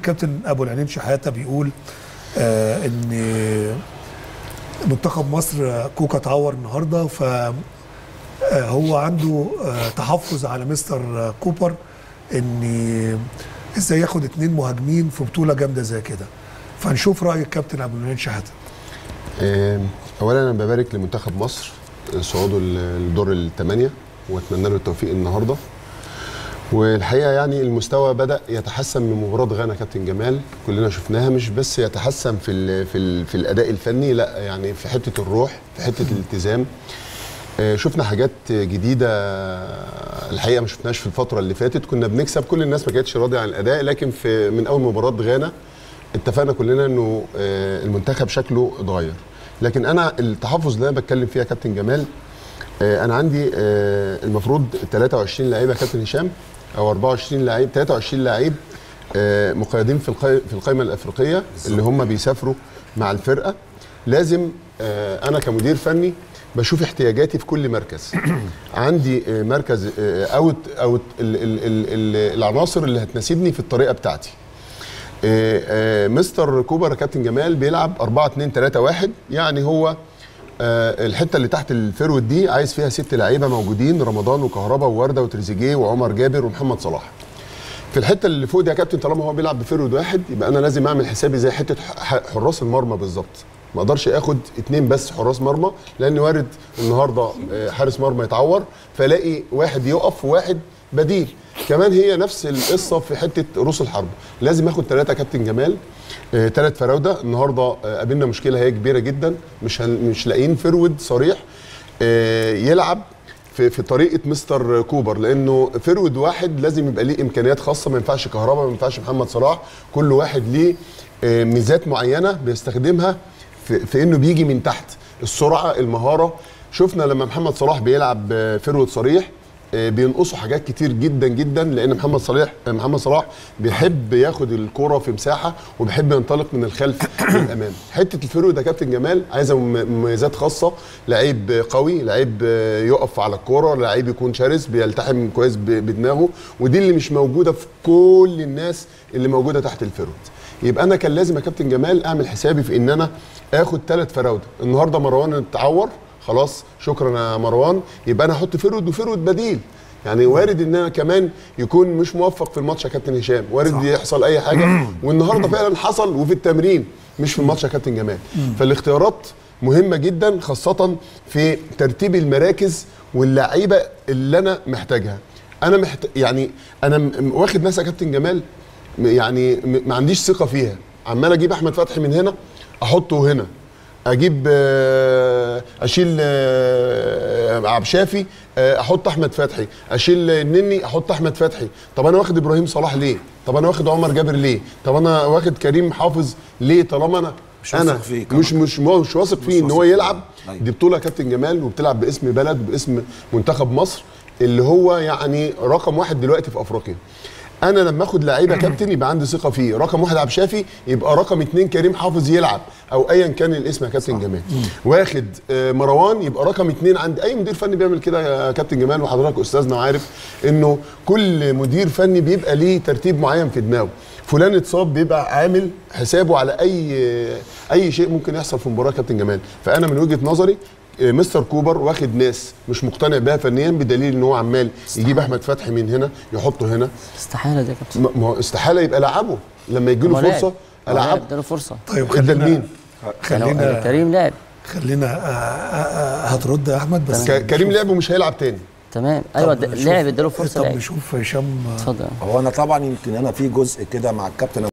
كابتن ابو العينين شحاته بيقول ان منتخب مصر كوكا اتعور النهارده، فهو عنده تحفظ على مستر كوبر ان ازاي ياخد 2 مهاجمين في بطوله جامده زي كده. فنشوف راي الكابتن ابو العينين شحاته. اولا انا ببارك لمنتخب مصر صعوده لدور الثمانيه واتمنى له التوفيق النهارده. والحقيقه يعني المستوى بدا يتحسن من مباراه غانا كابتن جمال، كلنا شفناها، مش بس يتحسن في الاداء الفني، لا يعني في حته الروح، في حته الالتزام. شفنا حاجات جديده الحقيقه ما شفناهاش في الفتره اللي فاتت. كنا بنكسب، كل الناس ما كانتش راضيه عن الاداء، لكن من اول مباراه غانا اتفقنا كلنا انه المنتخب شكله اتغير. لكن انا التحفظ اللي انا بتكلم فيها كابتن جمال، انا عندي المفروض 23 لعيبه كابتن هشام او 24 لعيب، 23 لعيب مقيدين في القائمه الافريقيه اللي هم بيسافروا مع الفرقه. لازم انا كمدير فني بشوف احتياجاتي في كل مركز. عندي مركز او العناصر اللي هتناسبني في الطريقه بتاعتي. مستر كوبر كابتن جمال بيلعب 4-2-3-1، يعني هو الحته اللي تحت الفيرود دي عايز فيها 6 لعيبه موجودين، رمضان وكهربا وورده وتريزيجيه وعمر جابر ومحمد صلاح. في الحته اللي فوق دي يا كابتن طالما هو بيلعب بفيرود واحد، يبقى انا لازم اعمل حسابي زي حته حراس المرمى بالظبط. ما اقدرش اخد 2 بس حراس مرمى، لان وارد النهارده حارس مرمى يتعور فالاقي واحد يقف وواحد بديل. كمان هي نفس القصه في حته رؤوس الحرب، لازم اخد 3 كابتن جمال، 3 فراوده. النهارده قابلنا مشكله هي كبيره جدا، مش لاقيين فرود صريح يلعب في طريقه مستر كوبر، لانه فرود واحد لازم يبقى ليه امكانيات خاصه، ما ينفعش كهربا، ما ينفعش محمد صلاح، كل واحد ليه ميزات معينه بيستخدمها في انه بيجي من تحت، السرعه، المهاره. شفنا لما محمد صلاح بيلعب فرود صريح بينقصوا حاجات كتير جدا جدا، لان محمد صلاح بيحب ياخد الكرة في مساحه وبيحب ينطلق من الخلف للامام. حته الفيرود ده كابتن جمال عايزه مميزات خاصه، لعيب قوي، لعيب يقف على الكرة، لعيب يكون شرس، بيلتحم كويس بدماغه، ودي اللي مش موجوده في كل الناس اللي موجوده تحت الفيرود. يبقى انا كان لازم يا كابتن جمال اعمل حسابي في ان انا اخد 3 فراوده. النهارده مروان اتعور، خلاص شكرا يا مروان، يبقى انا احط فرود وفرود بديل. يعني وارد ان انا كمان يكون مش موفق في الماتش يا كابتن هشام، وارد يحصل اي حاجه، والنهارده فعلا حصل، وفي التمرين مش في الماتش يا كابتن جمال. فالاختيارات مهمه جدا، خاصه في ترتيب المراكز واللعيبه اللي انا محتاجها. انا يعني انا واخد ناس يا كابتن جمال يعني ما عنديش ثقه فيها، عمال اجيب احمد فتحي من هنا احطه هنا، اجيب اشيل عبد الشافي احط احمد فتحي، اشيل النني احط احمد فتحي. طب انا واخد ابراهيم صلاح ليه؟ طب انا واخد عمر جابر ليه؟ طب انا واخد كريم حافظ ليه؟ طالما انا مش واثق فيه ان هو يلعب. دي بطوله يا كابتن جمال، وبتلعب باسم بلد، باسم منتخب مصر اللي هو يعني رقم 1 دلوقتي في افريقيا. انا لما اخد لعيبه كابتن يبقى عندي ثقه فيه، رقم 1 عبد الشافي، يبقى رقم 2 كريم حافظ يلعب او ايا كان الاسم يا كابتن جمال. واخد مروان، يبقى رقم 2 عند اي مدير فني بيعمل كده يا كابتن جمال، وحضرتك استاذنا وعارف انه كل مدير فني بيبقى ليه ترتيب معين في دماغه. فلان اتصاب بيبقى عامل حسابه على اي شيء ممكن يحصل في مباراه كابتن جمال. فانا من وجهه نظري مستر كوبر واخد ناس مش مقتنع بها فنيا، بدليل ان هو عمال يجيب احمد فتحي من هنا يحطه هنا. استحاله ده يا كابتن، ما هو استحاله يبقى لعبه لما يجي له فرصه العبه. اداله فرصه. طيب خلينا كريم لعب، خلينا هترد يا احمد بس كريم لعب ومش هيلعب تاني. تمام ايوه لعب اداله فرصه. طب نشوف هشام. اتفضل. هو انا طبعا يمكن انا في جزء كده مع الكابتن